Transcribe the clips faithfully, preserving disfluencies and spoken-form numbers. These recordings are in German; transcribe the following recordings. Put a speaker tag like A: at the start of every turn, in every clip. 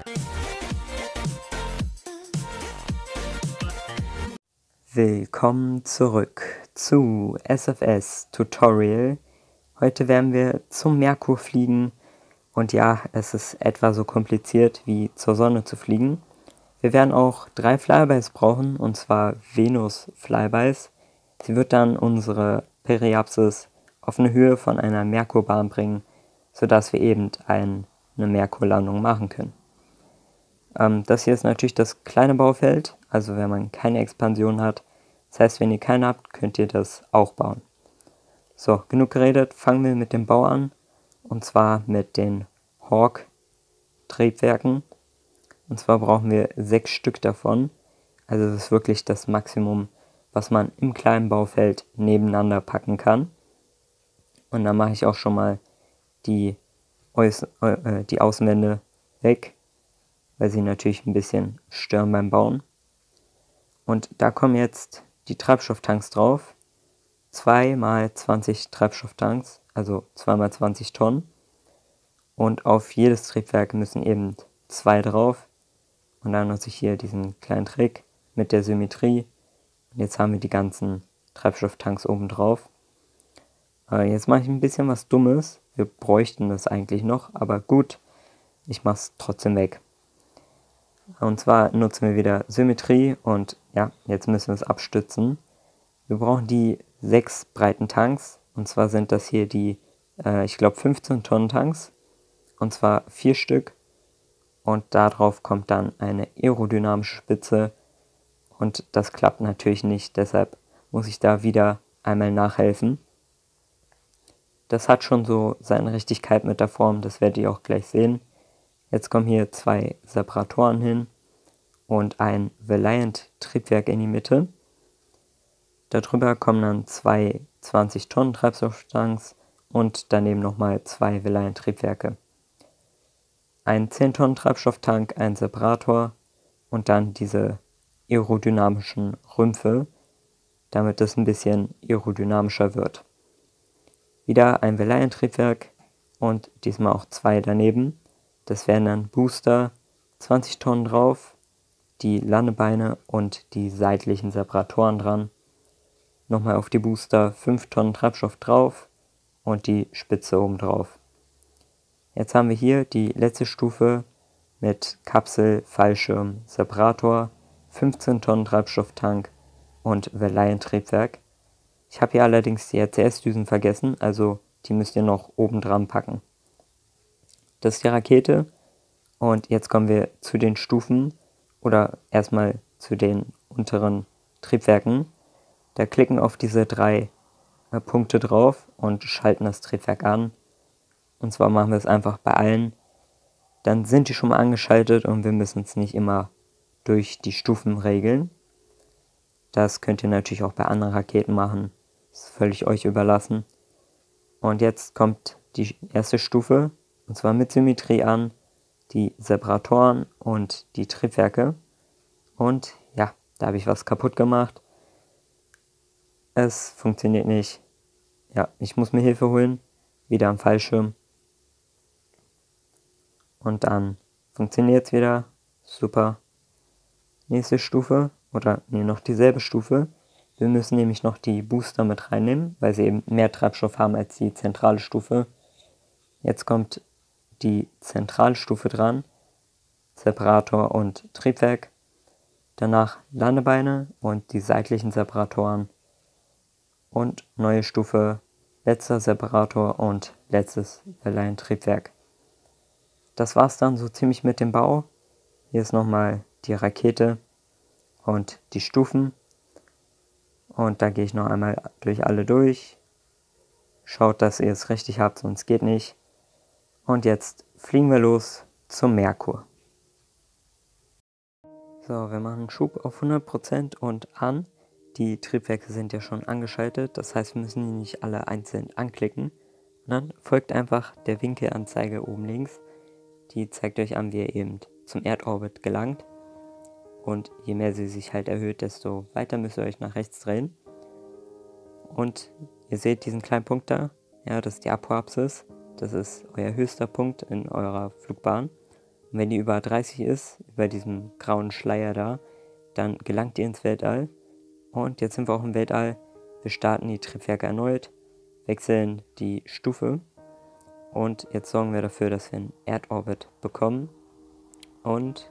A: Willkommen zurück zu S F S Tutorial. Heute werden wir zum Merkur fliegen und ja, es ist etwa so kompliziert wie zur Sonne zu fliegen. Wir werden auch drei Flybys brauchen, und zwar Venus Flybys. Sie wird dann unsere Periapsis auf eine Höhe von einer Merkurbahn bringen, sodass wir eben ein, eine Merkurlandung machen können. Ähm, das hier ist natürlich das kleine Baufeld, also wenn man keine Expansion hat. Das heißt, wenn ihr keine habt, könnt ihr das auch bauen. So, genug geredet, fangen wir mit dem Bau an. Und zwar mit den Hawk-Triebwerken. Und zwar brauchen wir sechs Stück davon. Also das ist wirklich das Maximum, was man im kleinen Baufeld nebeneinander packen kann. Und dann mache ich auch schon mal die, Auß äh, die Außenwände weg, weil sie natürlich ein bisschen stören beim Bauen. Und da kommen jetzt die Treibstofftanks drauf. zwei mal zwanzig Treibstofftanks, also zwei mal zwanzig Tonnen. Und auf jedes Triebwerk müssen eben zwei drauf. Und dann nutze ich hier diesen kleinen Trick mit der Symmetrie. Und jetzt haben wir die ganzen Treibstofftanks oben drauf. Äh, jetzt mache ich ein bisschen was Dummes. Wir bräuchten das eigentlich noch, aber gut, ich mache es trotzdem weg. Und zwar nutzen wir wieder Symmetrie und ja, jetzt müssen wir es abstützen. Wir brauchen die sechs breiten Tanks, und zwar sind das hier die, äh, ich glaube, fünfzehn Tonnen Tanks, und zwar vier Stück. Und darauf kommt dann eine aerodynamische Spitze und das klappt natürlich nicht, deshalb muss ich da wieder einmal nachhelfen. Das hat schon so seine Richtigkeit mit der Form, das werdet ihr auch gleich sehen. Jetzt kommen hier zwei Separatoren hin und ein Valiant-Triebwerk in die Mitte. Darüber kommen dann zwei zwanzig Tonnen Treibstofftanks und daneben nochmal zwei Valiant-Triebwerke. Ein zehn Tonnen Treibstofftank, ein Separator und dann diese aerodynamischen Rümpfe, damit es ein bisschen aerodynamischer wird. Wieder ein Valiant-Triebwerk und diesmal auch zwei daneben. Das wären dann Booster, zwanzig Tonnen drauf, die Landebeine und die seitlichen Separatoren dran. Nochmal auf die Booster fünf Tonnen Treibstoff drauf und die Spitze oben drauf. Jetzt haben wir hier die letzte Stufe mit Kapsel, Fallschirm, Separator, fünfzehn Tonnen Treibstofftank und Valiant-Triebwerk. Ich habe hier allerdings die R C S-Düsen vergessen, also die müsst ihr noch oben dran packen. Das ist die Rakete und jetzt kommen wir zu den Stufen oder erstmal zu den unteren Triebwerken. Da klicken auf diese drei äh, Punkte drauf und schalten das Triebwerk an. Und zwar machen wir es einfach bei allen. Dann sind die schon mal angeschaltet und wir müssen es nicht immer durch die Stufen regeln. Das könnt ihr natürlich auch bei anderen Raketen machen. Das ist völlig euch überlassen. Und jetzt kommt die erste Stufe, und zwar mit Symmetrie an, die Separatoren und die Triebwerke. Und ja, da habe ich was kaputt gemacht. Es funktioniert nicht. Ja, ich muss mir Hilfe holen. Wieder am Fallschirm. Und dann funktioniert es wieder. Super. Nächste Stufe. Oder nee, noch dieselbe Stufe. Wir müssen nämlich noch die Booster mit reinnehmen, weil sie eben mehr Treibstoff haben als die zentrale Stufe. Jetzt kommt die zentrale Stufe dran. Separator und Triebwerk. Danach Landebeine und die seitlichen Separatoren. Und neue Stufe, letzter Separator und letztes Valiant-Triebwerk. Das war's dann so ziemlich mit dem Bau. Hier ist nochmal die Rakete und die Stufen. Und da gehe ich noch einmal durch alle durch. Schaut, dass ihr es richtig habt, sonst geht nicht. Und jetzt fliegen wir los zum Merkur. So, wir machen Schub auf hundert Prozent und an. Die Triebwerke sind ja schon angeschaltet, das heißt, wir müssen die nicht alle einzeln anklicken. Und dann folgt einfach der Winkelanzeige oben links. Die zeigt euch an, wie ihr eben zum Erdorbit gelangt. Und je mehr sie sich halt erhöht, desto weiter müsst ihr euch nach rechts drehen. Und ihr seht diesen kleinen Punkt da, ja, das ist die Apoapsis. Das ist euer höchster Punkt in eurer Flugbahn. Und wenn die über dreißig ist, über diesem grauen Schleier da, dann gelangt ihr ins Weltall. Und jetzt sind wir auch im Weltall. Wir starten die Triebwerke erneut, wechseln die Stufe. Und jetzt sorgen wir dafür, dass wir einen Erdorbit bekommen. Und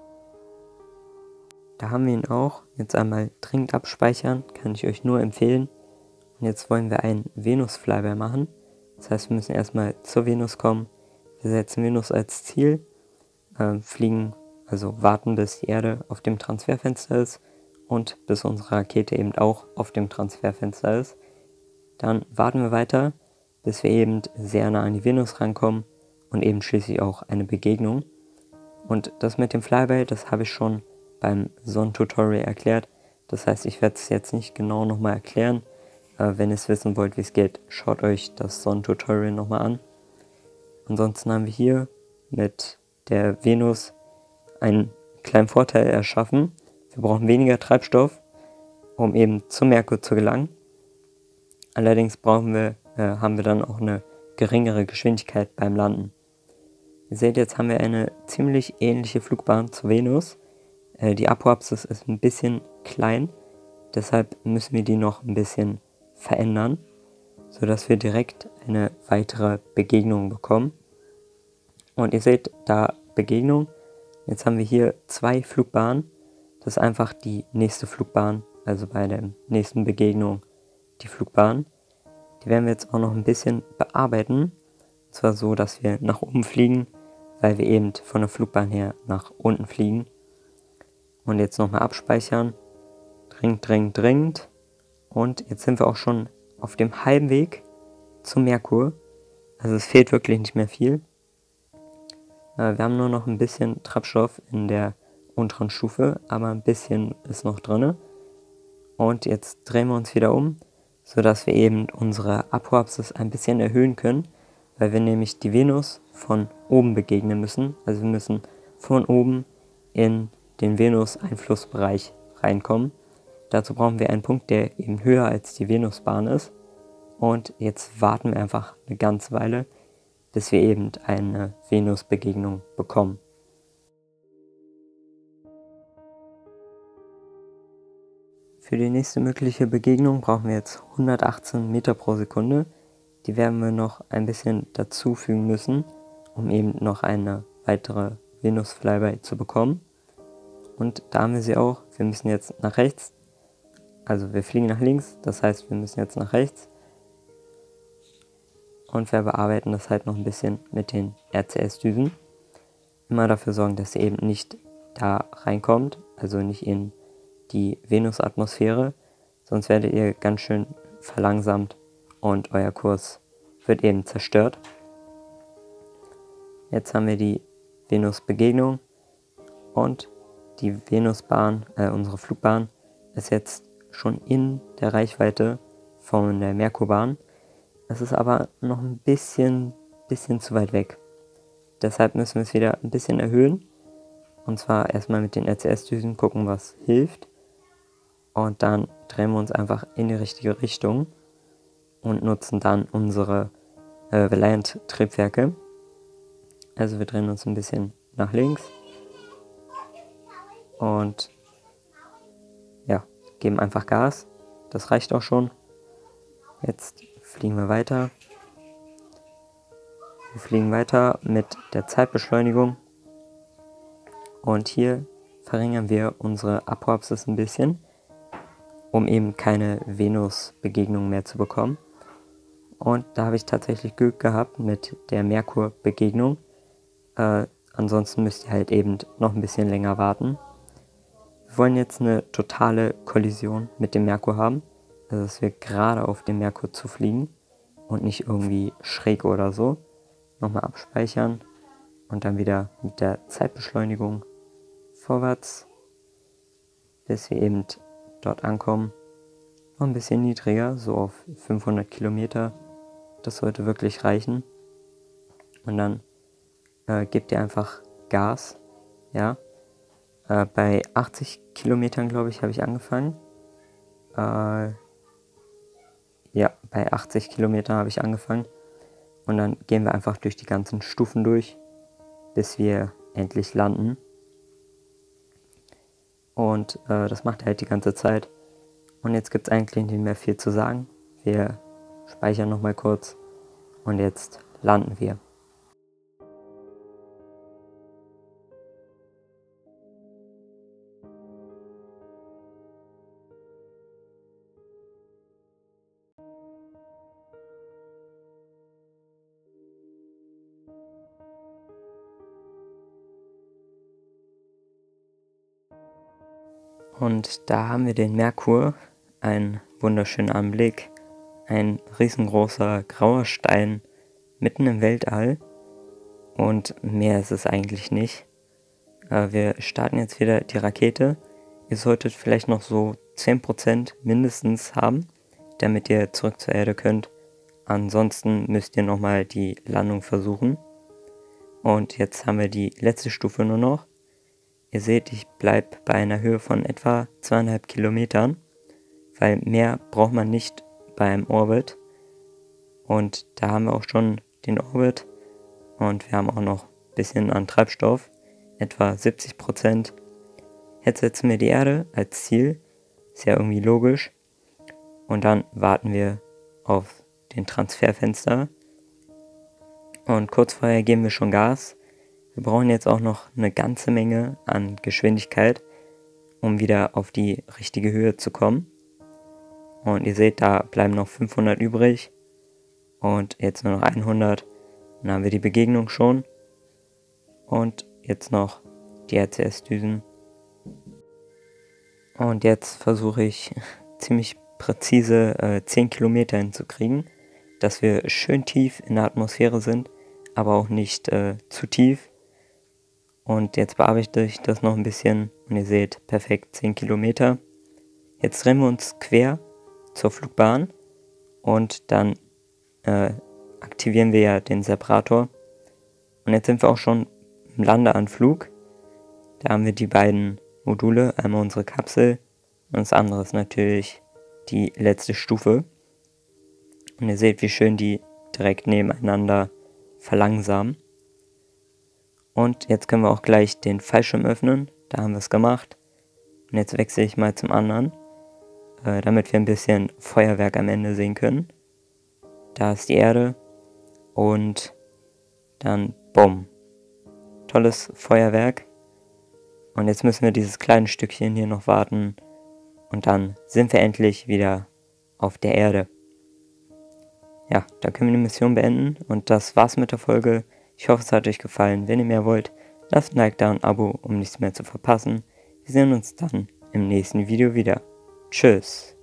A: da haben wir ihn auch. Jetzt einmal dringend abspeichern, kann ich euch nur empfehlen. Und jetzt wollen wir einen Venus-Flyby machen. Das heißt, wir müssen erstmal zur Venus kommen. Wir setzen Venus als Ziel, äh, fliegen, also warten, bis die Erde auf dem Transferfenster ist und bis unsere Rakete eben auch auf dem Transferfenster ist. Dann warten wir weiter, bis wir eben sehr nah an die Venus rankommen und eben schließlich auch eine Begegnung. Und das mit dem Flyby, das habe ich schon beim Sonnentutorial erklärt. Das heißt, ich werde es jetzt nicht genau nochmal erklären. Äh, wenn ihr es wissen wollt, wie es geht, schaut euch das Sonnentutorial nochmal an. Ansonsten haben wir hier mit der Venus einen kleinen Vorteil erschaffen. Wir brauchen weniger Treibstoff, um eben zum Merkur zu gelangen. Allerdings brauchen wir, äh, haben wir dann auch eine geringere Geschwindigkeit beim Landen. Ihr seht, jetzt haben wir eine ziemlich ähnliche Flugbahn zur Venus. Äh, die Apoapsis ist ein bisschen klein, deshalb müssen wir die noch ein bisschen verändern, sodass wir direkt eine weitere Begegnung bekommen. Und ihr seht, da Begegnung. Jetzt haben wir hier zwei Flugbahnen. Das ist einfach die nächste Flugbahn, also bei der nächsten Begegnung die Flugbahn. Die werden wir jetzt auch noch ein bisschen bearbeiten. Und zwar so, dass wir nach oben fliegen, weil wir eben von der Flugbahn her nach unten fliegen. Und jetzt nochmal abspeichern. Dringend, dringend, dringend. Und jetzt sind wir auch schon auf dem halben Weg zum Merkur. Also es fehlt wirklich nicht mehr viel. Wir haben nur noch ein bisschen Treibstoff in der unteren Stufe, aber ein bisschen ist noch drin. Und jetzt drehen wir uns wieder um, sodass wir eben unsere Apoapsis ein bisschen erhöhen können, weil wir nämlich die Venus von oben begegnen müssen. Also wir müssen von oben in den Venus-Einflussbereich reinkommen. Dazu brauchen wir einen Punkt, der eben höher als die Venusbahn ist. Und jetzt warten wir einfach eine ganze Weile, bis wir eben eine Venus-Begegnung bekommen. Für die nächste mögliche Begegnung brauchen wir jetzt hundertachtzehn Meter pro Sekunde. Die werden wir noch ein bisschen dazufügen müssen, um eben noch eine weitere Venus-Flyby zu bekommen. Und da haben wir sie auch. Wir müssen jetzt nach rechts. Also wir fliegen nach links, das heißt, wir müssen jetzt nach rechts. Und wir bearbeiten das halt noch ein bisschen mit den R C S-Düsen. Immer dafür sorgen, dass ihr eben nicht da reinkommt, also nicht in die Venus-Atmosphäre, sonst werdet ihr ganz schön verlangsamt und euer Kurs wird eben zerstört. Jetzt haben wir die Venus-Begegnung und die Venusbahn, äh, unsere Flugbahn, ist jetzt schon in der Reichweite von der Merkurbahn. Es ist aber noch ein bisschen, bisschen zu weit weg. Deshalb müssen wir es wieder ein bisschen erhöhen. Und zwar erstmal mit den R C S-Düsen gucken, was hilft. Und dann drehen wir uns einfach in die richtige Richtung und nutzen dann unsere äh, Valiant-Triebwerke. Also wir drehen uns ein bisschen nach links. Und ja, geben einfach Gas. Das reicht auch schon. Jetzt fliegen wir weiter. Wir fliegen weiter mit der Zeitbeschleunigung. Und hier verringern wir unsere Apoapsis ein bisschen, um eben keine Venus-Begegnung mehr zu bekommen. Und da habe ich tatsächlich Glück gehabt mit der Merkur-Begegnung. Äh, ansonsten müsst ihr halt eben noch ein bisschen länger warten. Wir wollen jetzt eine totale Kollision mit dem Merkur haben, also dass wir gerade auf dem Merkur zufliegen und nicht irgendwie schräg oder so. Nochmal abspeichern und dann wieder mit der Zeitbeschleunigung vorwärts, bis wir eben dort ankommen. Noch ein bisschen niedriger, so auf fünfhundert Kilometer. Das sollte wirklich reichen. Und dann äh, gebt ihr einfach Gas, ja. Äh, bei achtzig Kilometern, glaube ich, habe ich angefangen. Äh, ja, bei achtzig Kilometern habe ich angefangen. Und dann gehen wir einfach durch die ganzen Stufen durch, bis wir endlich landen. Und äh, das macht er halt die ganze Zeit. Und jetzt gibt es eigentlich nicht mehr viel zu sagen. Wir speichern nochmal kurz und jetzt landen wir. Und da haben wir den Merkur, einen wunderschönen Anblick, ein riesengroßer grauer Stein mitten im Weltall und mehr ist es eigentlich nicht. Äh, wir starten jetzt wieder die Rakete. Ihr solltet vielleicht noch so zehn Prozent mindestens haben, damit ihr zurück zur Erde könnt. Ansonsten müsst ihr nochmal die Landung versuchen. Und jetzt haben wir die letzte Stufe nur noch. Ihr seht, ich bleibe bei einer Höhe von etwa zweieinhalb Kilometern, weil mehr braucht man nicht beim Orbit. Und da haben wir auch schon den Orbit und wir haben auch noch ein bisschen an Treibstoff, etwa siebzig Prozent. Jetzt setzen wir die Erde als Ziel, ist ja irgendwie logisch. Und dann warten wir auf den Transferfenster. Und kurz vorher geben wir schon Gas. Wir brauchen jetzt auch noch eine ganze Menge an Geschwindigkeit, um wieder auf die richtige Höhe zu kommen. Und ihr seht, da bleiben noch fünfhundert übrig. Und jetzt nur noch hundert. Dann haben wir die Begegnung schon. Und jetzt noch die R C S-Düsen. Und jetzt versuche ich ziemlich präzise äh, zehn Kilometer hinzukriegen, dass wir schön tief in der Atmosphäre sind, aber auch nicht äh, zu tief. Und jetzt bearbeite ich das noch ein bisschen und ihr seht, perfekt zehn Kilometer. Jetzt drehen wir uns quer zur Flugbahn und dann äh, aktivieren wir ja den Separator. Und jetzt sind wir auch schon im Landeanflug. Da haben wir die beiden Module, einmal unsere Kapsel und das andere ist natürlich die letzte Stufe. Und ihr seht, wie schön die direkt nebeneinander verlangsamen. Und jetzt können wir auch gleich den Fallschirm öffnen. Da haben wir es gemacht. Und jetzt wechsle ich mal zum anderen, äh, damit wir ein bisschen Feuerwerk am Ende sehen können. Da ist die Erde. Und dann bumm. Tolles Feuerwerk. Und jetzt müssen wir dieses kleine Stückchen hier noch warten. Und dann sind wir endlich wieder auf der Erde. Ja, da können wir die Mission beenden. Und das war's mit der Folge. Ich hoffe, es hat euch gefallen. Wenn ihr mehr wollt, lasst ein Like da und ein Abo, um nichts mehr zu verpassen. Wir sehen uns dann im nächsten Video wieder. Tschüss.